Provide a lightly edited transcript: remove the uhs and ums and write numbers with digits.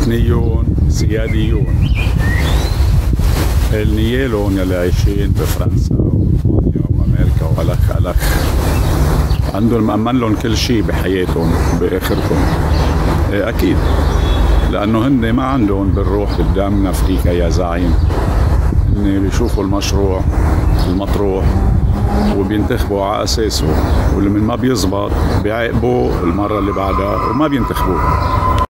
وثنيون سياديون. النيالون يلي عايشين بفرنسا وألمانيا وأمريكا وهلخ عندهم مأمن لهم كل شيء بحياتهم بآخرتهم. أكيد، لأنه هن ما عندهم بالروح قدام أفريقيا يا زعيم. هن بيشوفوا المشروع المطروح وبينتخبوا على أساسه، واللي من ما بيزبط بيعاقبوا المرة اللي بعدها وما بينتخبوه.